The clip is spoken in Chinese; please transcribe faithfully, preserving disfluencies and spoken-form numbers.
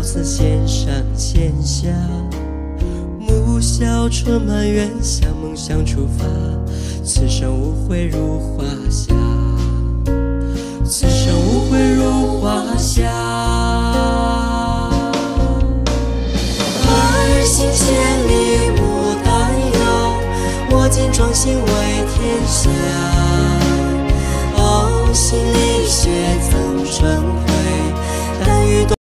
此线上线下，暮晓春满园，向梦想出发。此生无悔如华夏，此生无悔如华夏。儿行千里母担忧，我今壮心为天下。